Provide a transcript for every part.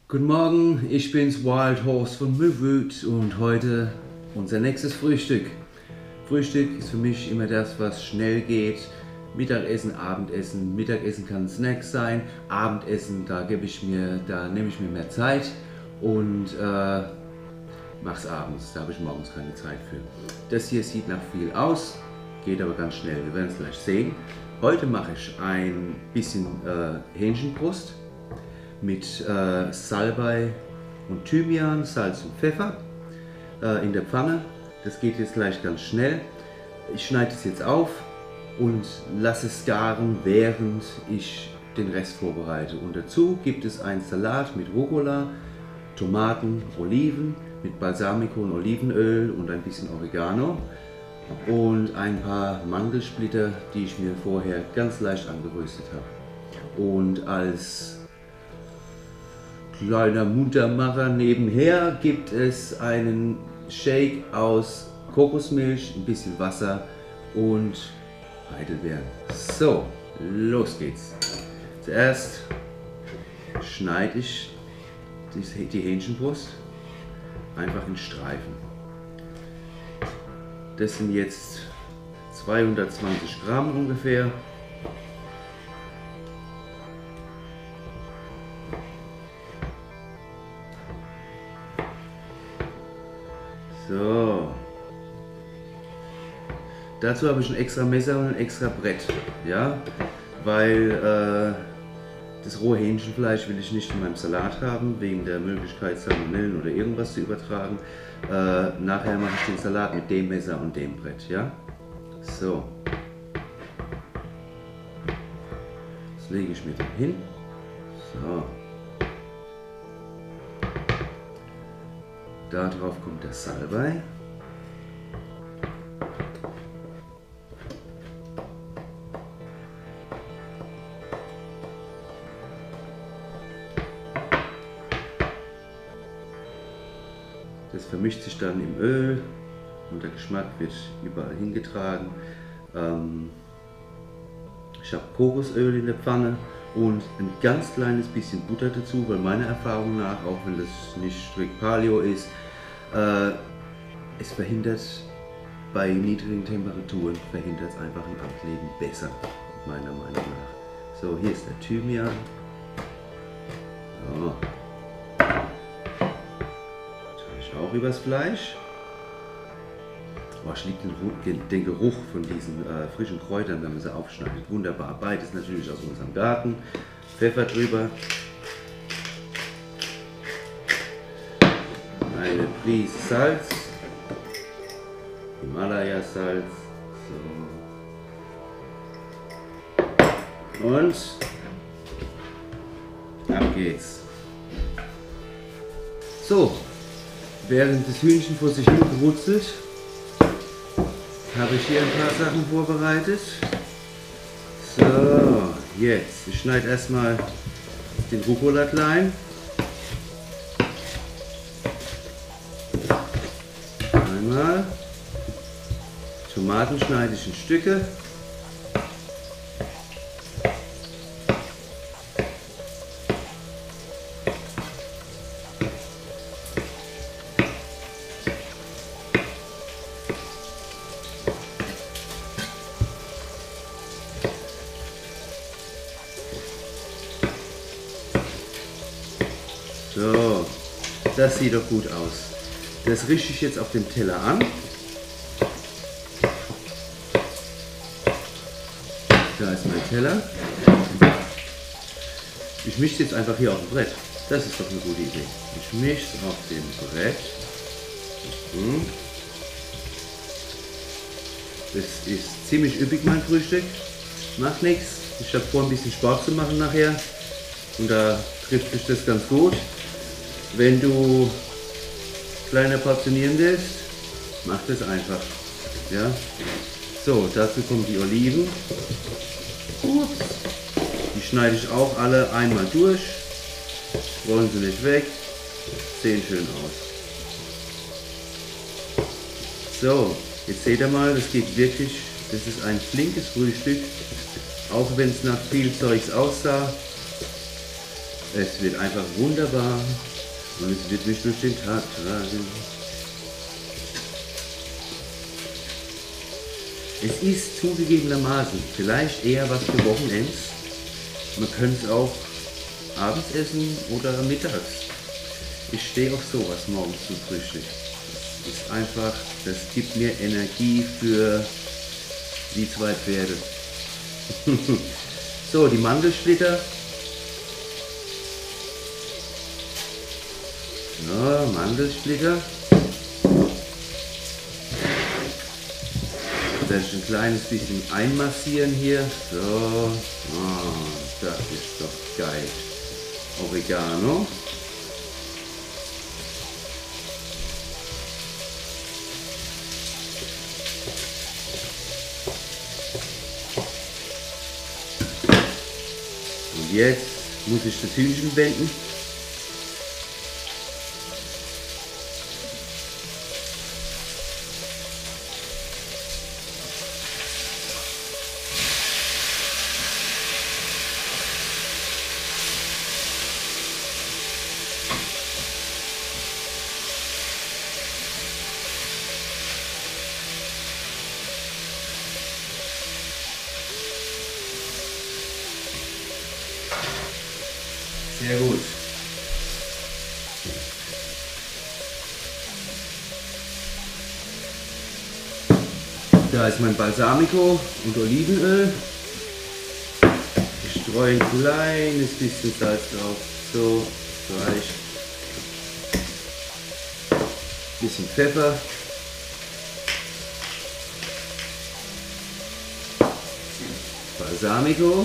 Guten Morgen, ich bin's Wild Horse von Möwüt und heute unser nächstes Frühstück. Frühstück ist für mich immer das, was schnell geht. Mittagessen, Abendessen. Mittagessen kann ein Snack sein. Abendessen, da nehme ich mir mehr Zeit und mach's abends. Da habe ich morgens keine Zeit für. Das hier sieht nach viel aus, geht aber ganz schnell. Wir werden es gleich sehen. Heute mache ich ein bisschen Hähnchenbrust mit Salbei und Thymian, Salz und Pfeffer in der Pfanne. Das geht jetzt gleich ganz schnell. Ich schneide es jetzt auf und lasse es garen, während ich den Rest vorbereite. Und dazu gibt es einen Salat mit Rucola, Tomaten, Oliven, mit Balsamico und Olivenöl und ein bisschen Oregano und ein paar Mandelsplitter, die ich mir vorher ganz leicht angeröstet habe. Und als kleiner Muntermacher nebenher gibt es einen Shake aus Kokosmilch, ein bisschen Wasser und Heidelbeeren. So, los geht's. Zuerst schneide ich die Hähnchenbrust einfach in Streifen. Das sind jetzt 220 Gramm ungefähr. So. Dazu habe ich ein extra Messer und ein extra Brett, ja, weil das rohe Hähnchenfleisch will ich nicht in meinem Salat haben, wegen der Möglichkeit Salmonellen oder irgendwas zu übertragen. Nachher mache ich den Salat mit dem Messer und dem Brett, ja. So. Das lege ich mir dann hin. So. Darauf kommt der Salbei. Das vermischt sich dann im Öl und der Geschmack wird überall hingetragen. Ich habe Kokosöl in der Pfanne und ein ganz kleines bisschen Butter dazu, weil meiner Erfahrung nach, auch wenn das nicht strikt Paleo ist, es verhindert bei niedrigen Temperaturen verhindert es einfach ein Ableben besser, meiner Meinung nach. So, hier ist der Thymian. So. Auch übers Fleisch. Oh, ich liebe den Geruch von diesen frischen Kräutern, wenn man sie aufschneidet. Wunderbar. Beides natürlich aus unserem Garten. Pfeffer drüber. Eine Prise Salz. Himalaya-Salz. So. Und ab geht's. So. Während das Hühnchen vor sich hin brutzelt, habe ich hier ein paar Sachen vorbereitet. So, jetzt. Ich schneide erstmal den Rucola klein. Einmal. Tomaten schneide ich in Stücke. So, das sieht doch gut aus. Das richte ich jetzt auf dem Teller an. Da ist mein Teller. Ich mische es jetzt einfach hier auf dem Brett. Das ist doch eine gute Idee. Ich mische es auf dem Brett. Das ist ziemlich üppig, mein Frühstück. Macht nichts. Ich habe vor, ein bisschen Sport zu machen nachher. Und da trifft sich das ganz gut. Wenn du kleiner portionieren willst, mach das einfach. Ja? So, dazu kommen die Oliven. Ups. Die schneide ich auch alle einmal durch. Rollen sie nicht weg. Sehen schön aus. So, jetzt seht ihr mal, das geht wirklich, das ist ein flinkes Frühstück. Auch wenn es nach viel Zeugs aussah. Es wird einfach wunderbar und es wird mich durch den Tag tragen. Es ist zugegebenermaßen vielleicht eher was für Wochenends. Man könnte es auch abends essen oder mittags. Ich stehe auf sowas morgens zum Frühstück. Das ist einfach, das gibt mir Energie für die 2 Pferde. So, die Mandelsplitter. Ja, Mandelsplitter. Das ein kleines bisschen einmassieren hier. So, oh, das ist doch geil. Oregano. Und jetzt muss ich das Hühnchen wenden. Sehr gut. Da ist mein Balsamico und Olivenöl. Ich streue ein kleines bisschen Salz drauf. So, reicht. Bisschen Pfeffer. Balsamico.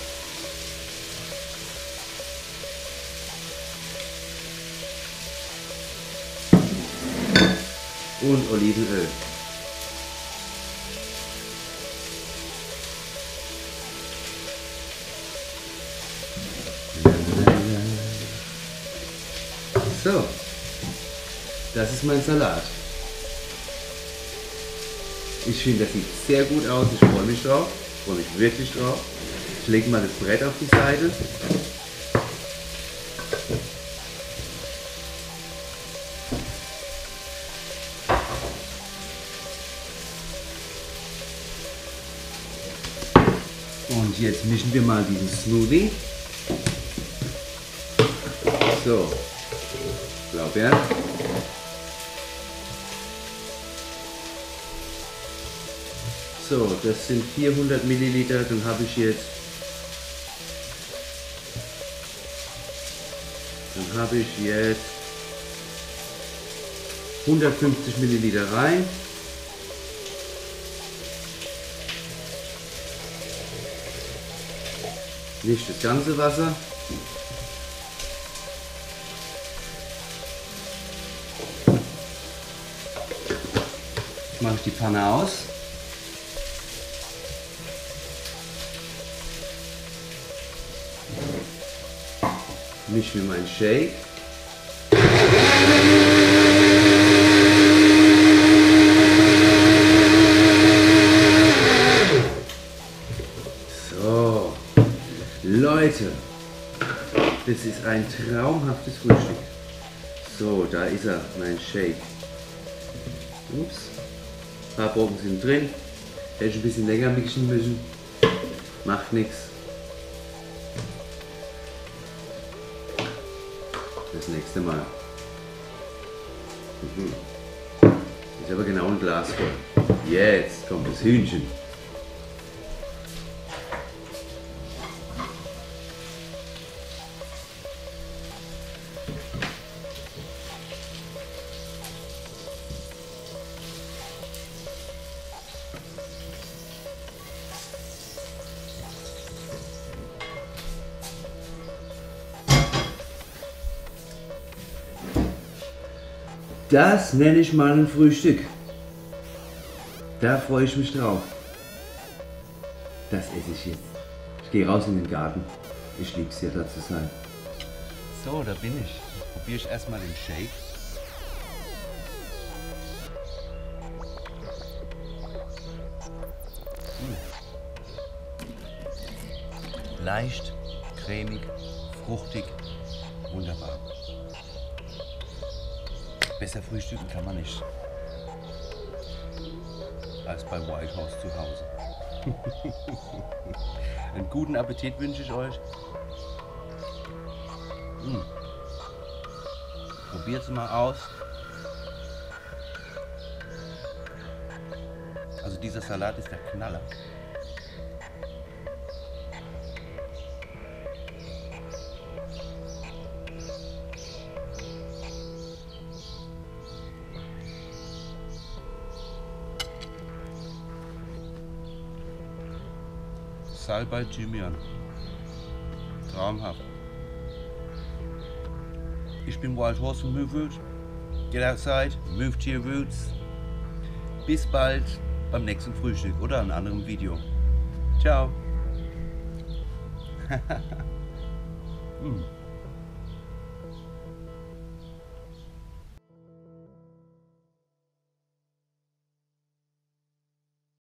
Und Olivenöl. So, das ist mein Salat. Ich finde, das sieht sehr gut aus. Ich freue mich drauf. Ich freue mich wirklich drauf. Ich lege mal das Brett auf die Seite. Und jetzt mischen wir mal diesen Smoothie. So, Blaubeeren. So, das sind 400 Milliliter, dann habe ich jetzt 150 Milliliter rein. Nicht das ganze Wasser. Jetzt mache ich die Pfanne aus. Mische mir meinen Shake. So, Leute, das ist ein traumhaftes Frühstück. So, da ist er, mein Shake. Ups, ein paar Brocken sind drin. Hätte ich ein bisschen länger mixen müssen. Macht nichts. Das nächste Mal. Ist aber genau ein Glas voll. Jetzt kommt das Hühnchen. Das nenne ich mal ein Frühstück. Da freue ich mich drauf. Das esse ich jetzt. Ich gehe raus in den Garten. Ich liebe es ja, da zu sein. So, da bin ich. Jetzt probiere ich erstmal den Shake. Leicht, cremig, fruchtig, wunderbar. Besser frühstücken kann man nicht als bei Wild Horse zu Hause. Einen guten Appetit wünsche ich euch. Probiert es mal aus. Also dieser Salat ist der Knaller. Salbei Thymian. Traumhaft. Ich bin Wild Horse von Move Root. Get outside, move to your roots. Bis bald beim nächsten Frühstück oder einem anderen Video. Ciao.